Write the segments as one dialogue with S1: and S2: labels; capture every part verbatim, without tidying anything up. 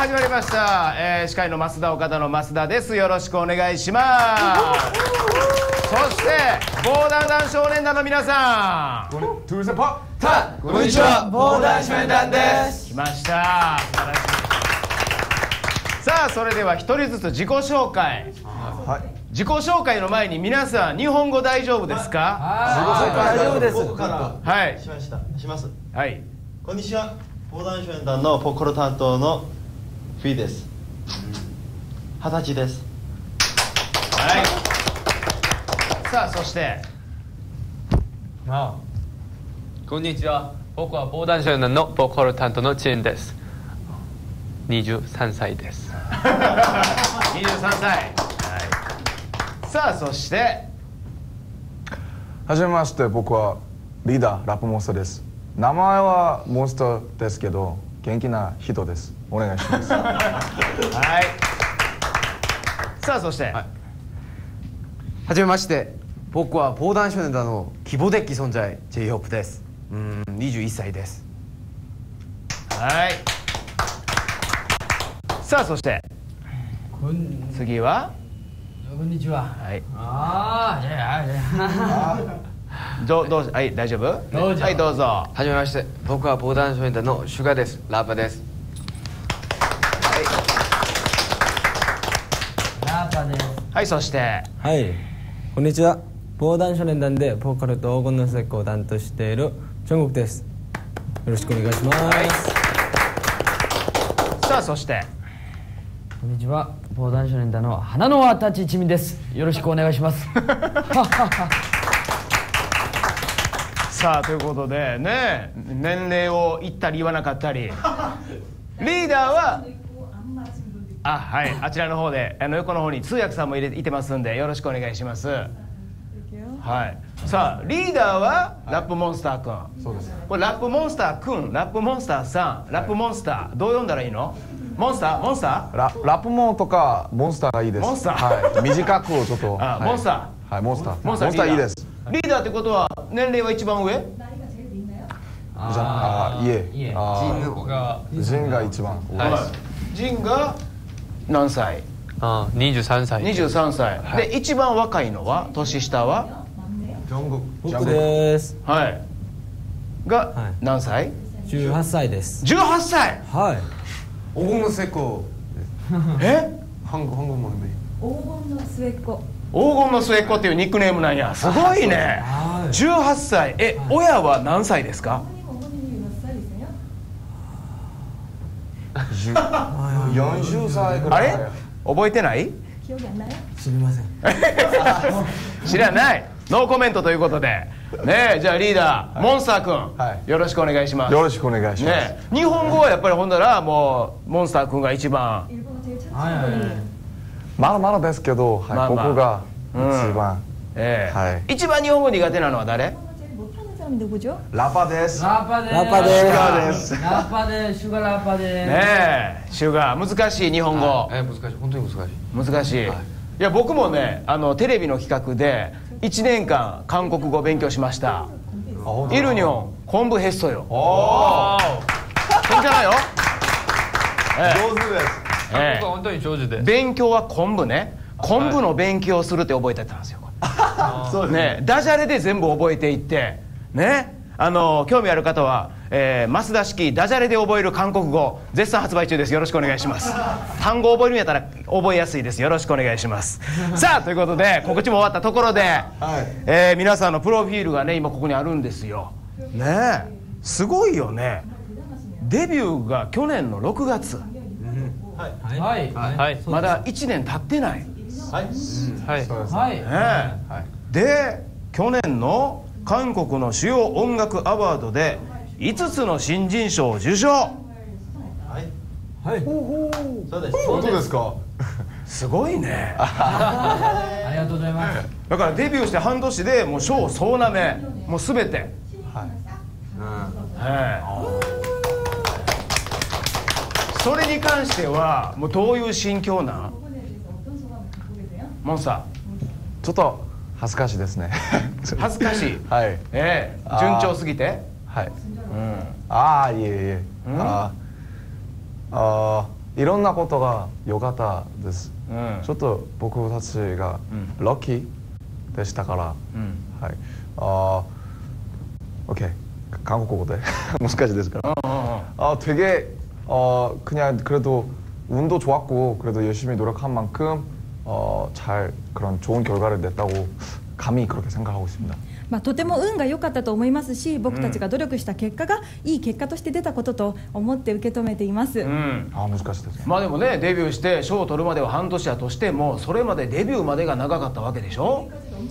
S1: 始まりました、えー、司会の増田岡田の増田です。よろしくお願いします。そして防弾団少年団の皆さん、
S2: トゥーセパ
S3: タこんにちは、防弾少年団です。
S1: 来ました。素晴らしい。さあ、それでは一人ずつ自己紹介。はい、自己紹介の前に皆さん日本語大丈夫ですか？
S3: 自己紹介大丈夫です。
S4: 僕から
S1: はい
S4: しました。します。
S1: はい。
S4: こんにちは。防弾少年団のポコロ担当のフィーです。二十歳です。
S1: はい。さあ、そして
S5: あこんにちは。僕は防弾少年のボーカル担当のチンです。にじゅうさんさいです。
S1: にじゅうさんさい。はい。さあ、そして
S2: はじめまして、僕はリーダーラップモンスターです。名前はモンスターですけど元気な人です。お願いします。
S1: はい。さあ、そして、はい、
S3: はじめまして、僕は防弾少年団の希望的存在 ジェイホープ です。うーん、にじゅういっさいです。
S1: はい。さあ、そして
S6: こん
S1: 次は
S6: こんにちは。
S1: はい。
S6: ああ、いやいやいや。
S1: どうどうはい、大丈夫？
S6: どうぞ。
S1: はい、どうぞ。
S3: はじめまして、僕は防弾少年団のシュガーです。ラッパーです。
S6: ラッパです。
S1: はい、そして
S7: はい、こんにちは。防弾少年団でボーカルと黄金の末っ子を担当しているジョングクです。よろしくお願いします。はい、
S1: さあ、そして
S6: こんにちは。防弾少年団の花の輪たち一味です。よろしくお願いします。
S1: さあ、ということでね、年齢を言ったり言わなかったり、リーダーはあ、はい、あちらの方で、あの横の方に通訳さんもいれいてますんで、よろしくお願いします。はい。さあ、リーダーはラップモンスターくん。
S2: そうです。
S1: これラップモンスターくん、ラップモンスターさん、ラップモンスター、どう読んだらいいの？モンスター、モンスター？
S2: ララップモンとかモンスターがいいです。
S1: モンスター。
S2: はい。短くちょっと。
S1: あ、
S2: はい、
S1: モンスター。
S2: はい、モンスター。
S1: モンスター、
S2: モンスターいいです。
S1: リーダーってことは年齢は一番上？
S2: じゃあ、いえ。
S6: いえ。
S2: あ
S5: ジンが
S2: ジンが一番上。
S1: はい。ジンが何歳？
S5: あにじゅうさんさい。
S1: にじゅうさんさい。はい、で一番若いのは年下は？
S2: ジョングク。
S7: 僕です。
S1: はい。が、はい、何歳？
S7: じゅうはっさいです。
S1: じゅうはっさい。
S7: はい。
S3: 黄金の末っ子。
S1: え？
S3: 한국 한국말인데。
S8: 黄金の末っ子。
S1: 黄金の末っ子っていうニックネームなんや。すごいね。じゅうはっさい。え、親は何歳ですか？
S2: よんじゅっさいぐ
S1: あ
S2: らい。
S1: れ？覚えてない？
S7: すみません。
S1: 知らない。ノーコメントということで。ねえ、じゃあリーダー、はい、モンスターくん、はい、よろしくお願いします。
S2: よろしくお願いします。
S1: ねえ、日本語はやっぱりほんだらもうモンスターくんが一番。
S2: まだまだですけど、はい、まあまあ、僕が一番、うん、
S1: ええ、
S2: はい、
S1: 一番日本語苦手なのは誰？
S2: ラパです。
S6: ラパです。
S7: ラパです。
S1: シュガーです。
S6: ラパです。シュガーラパです。
S1: ねえ、シュガー難しい日本語。
S3: はい、え難しい、本当に難しい。
S1: 難しい。はい、いや僕もね、あのテレビの企画でいちねんかん韓国語を勉強しました。イルニョン昆布ヘッソよ。おお。そうじゃないよ。
S2: 上手です。
S5: ええ、本当に上手です。
S1: 勉強は昆布ね。昆布の勉強をするって覚えてたんですよ。そうですね。ダジャレで全部覚えていってね。あの興味ある方は、えー、増田式ダジャレで覚える韓国語絶賛発売中です。よろしくお願いします。単語を覚えるんやったら覚えやすいです。よろしくお願いします。さあ、ということで告知も終わったところで、はい、えー、皆さんのプロフィールがね今ここにあるんですよ。ねえ、すごいよね。デビューが去年のろくがつ、
S6: はいはい
S5: はい、
S1: まだいちねん経ってない。
S4: はい、
S5: はい
S6: はい、
S1: ねえ、で去年の韓国の主要音楽アワードでいつつの新人賞を受賞。
S4: はいはい、そうです。
S2: 本当ですか？
S1: すごいね。
S6: ありがとうございます。
S1: だからデビューして半年でもう賞総なめ、もうすべて。はい。うん。それに関してはもうどういう心境なん？モンスター。
S2: ちょっと恥ずかしいですね。
S1: 恥ずかしい。
S2: はい。
S1: ええ、順調すぎて。
S2: はい。
S1: うん。
S2: ああ、いえいえ。ああ。あいろんなことが良かったです、うん、ちょっと僕たちがラッキーでしたから、うん、はい、あー OK 한국어 돼 무식하지 됐을까? 아 되게 어 그냥 그래도 운도 좋았고 그래도 열심히 노력한 만큼 어 잘 그런 좋은 결과를 냈다고 감히 그렇게 생각하고 있습니다.
S8: まあとても運が良かったと思いますし、僕たちが努力した結果がいい結果として出たことと思って受け止めています。うん、
S2: あ難しいですね。
S1: まあでもねデビューして賞を取るまでは半年やとしてもそれまでデビューまでが長かったわけでしょ。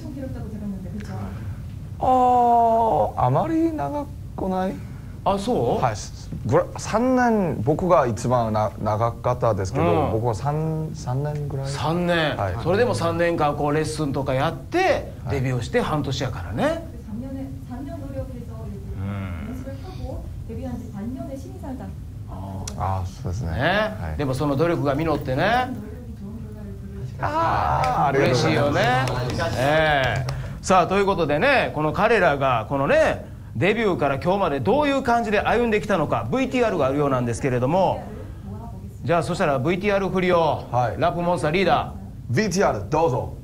S2: ああまり長くない。
S1: あそう。
S2: はい。さんねん僕が一番な長かったですけど、うん、僕は 3, 3年ぐらい。
S1: さんねん、はい、それでもさんねんかんこうレッスンとかやってデビューして半年やからね。はい、
S2: あそうですね。
S1: ね、はい、でもその努力が実ってね。
S2: ああ
S1: 嬉しいよね。えー、さあということでねこの彼らがこのね。デビューから今日までどういう感じで歩んできたのか ブイティーアール があるようなんですけれども、じゃあそしたら ブイティーアール 振りを、はい、ラップモンスターリーダー
S2: ブイティーアール どうぞ。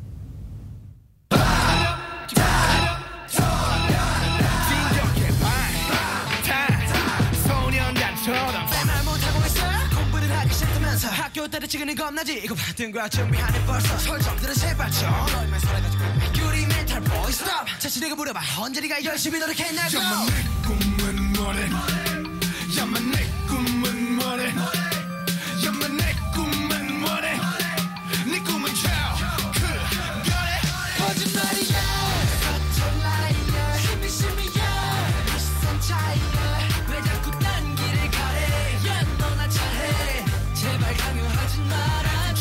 S9: 학교 때를 찍으니 겁나지 이거 같은 거야 준비하는 벌써 설정들은 제발 좀 너희만 설레가지고 유리 멘탈 boy stop 자신에게 물어봐 언제 네가 열심히 노력했냐고 야마 내 꿈은 뭐래 야마 내 꿈은 뭐래 야마 내 꿈은 뭐래 네 꿈은 저 그거래 거짓말이야 거쳐 라이어 힘이 심이야 비싼 차이야 왜 자꾸 딴 길을 가래 야 너나 잘해 제발 강요하지 말아줘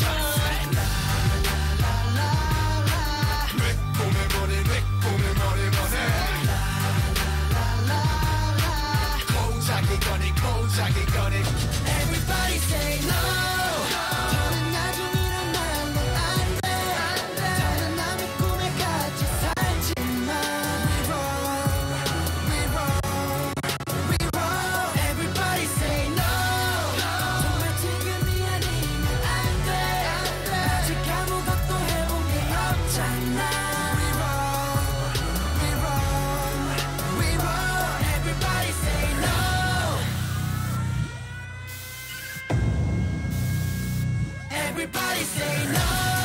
S9: 라라라라라 내 꿈에 머리 내 꿈에 머리 머리 라라라라라 고작이 거니 고작이 거니 Everybody say no 더는 나중이란 말로 안돼 더는 남의 꿈에 같이 살지마 We roll, we roll, we roll Everybody say no Everybody say no.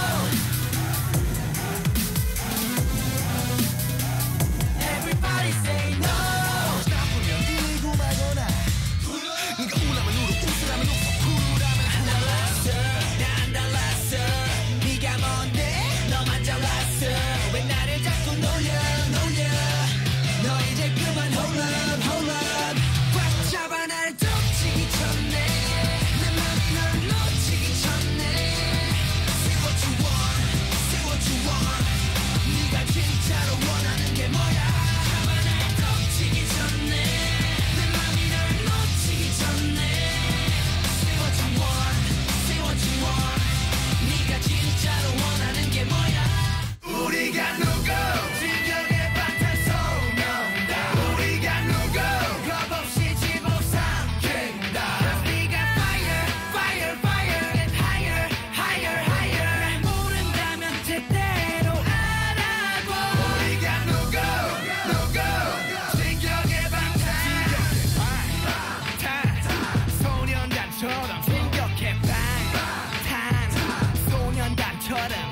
S9: Everybody say no. 나쁘면 이고 말거나 네가 울라면 울어 웃으라면 웃어 쿨하면 안 달랐어 난 달랐어 네가 뭔데 너만 잘났어 왜 나를 자꾸 놀려 놀려 너 이제 그만 hold up hold up 꽉 잡아 날 덮치기 전에 내 맘이 널 놓치기 전에 Say what you want say what you want 네가 진짜로 원하는 게 뭐야 잡아 날 덮치기 전에 내 맘이 널 놓치기 전에 Say what you want say what you want 네가 진짜로 원하는 게 뭐야 우리가 누구 진정의 방탄소년단 우리가 누구 겁없이 집어삼킨다 네가 fire fire fire and higher higher higher 날 모른다면 제대로 알아보 우리가 누구 누구 진격의 방탄 방탄소년단처럼 진격의 방탄소년단처럼